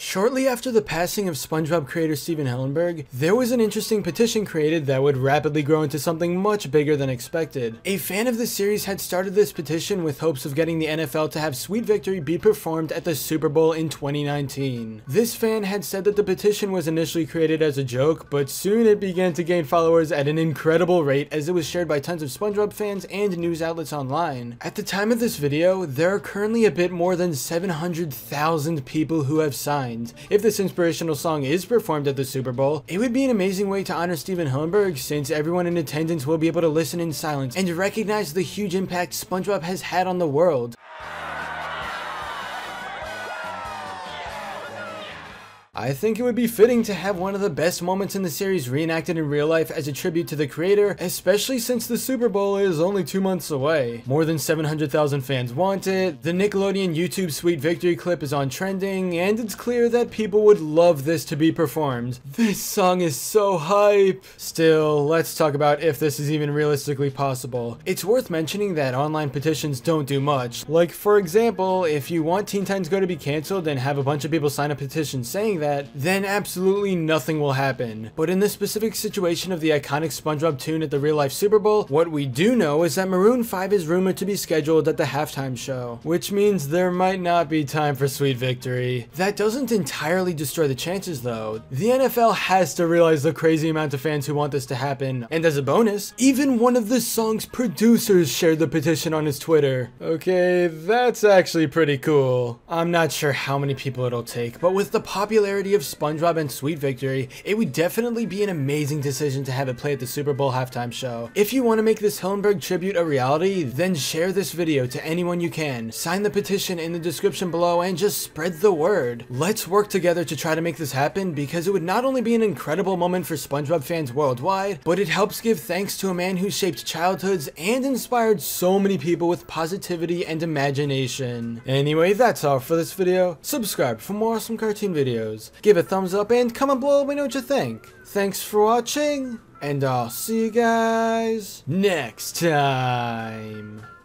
Shortly after the passing of SpongeBob creator Steven Hillenburg, there was an interesting petition created that would rapidly grow into something much bigger than expected. A fan of the series had started this petition with hopes of getting the NFL to have Sweet Victory be performed at the Super Bowl in 2019. This fan had said that the petition was initially created as a joke, but soon it began to gain followers at an incredible rate as it was shared by tons of SpongeBob fans and news outlets online. At the time of this video, there are currently a bit more than 700,000 people who have signed. If this inspirational song is performed at the Super Bowl, it would be an amazing way to honor Steven Hillenburg, since everyone in attendance will be able to listen in silence and recognize the huge impact SpongeBob has had on the world. I think it would be fitting to have one of the best moments in the series reenacted in real life as a tribute to the creator, especially since the Super Bowl is only 2 months away. More than 700,000 fans want it, the Nickelodeon YouTube Sweet Victory clip is on trending, and it's clear that people would love this to be performed. This song is so hype! Still, let's talk about if this is even realistically possible. It's worth mentioning that online petitions don't do much. Like, for example, if you want Teen Titans Go to be cancelled and have a bunch of people sign a petition saying that, then absolutely nothing will happen. But in the specific situation of the iconic SpongeBob tune at the real life Super Bowl, what we do know is that Maroon 5 is rumored to be scheduled at the halftime show, which means there might not be time for Sweet Victory. That doesn't entirely destroy the chances though. The NFL has to realize the crazy amount of fans who want this to happen, and as a bonus, even one of the song's producers shared the petition on his Twitter. Okay, that's actually pretty cool. I'm not sure how many people it'll take, but with the popularity of SpongeBob and Sweet Victory, it would definitely be an amazing decision to have it play at the Super Bowl halftime show. If you want to make this Hillenburg tribute a reality, then share this video to anyone you can, sign the petition in the description below, and just spread the word. Let's work together to try to make this happen, because it would not only be an incredible moment for SpongeBob fans worldwide, but it helps give thanks to a man who shaped childhoods and inspired so many people with positivity and imagination. Anyway, that's all for this video. Subscribe for more awesome cartoon videos. Give a thumbs up and comment below, let me know what you think. Thanks for watching, and I'll see you guys next time.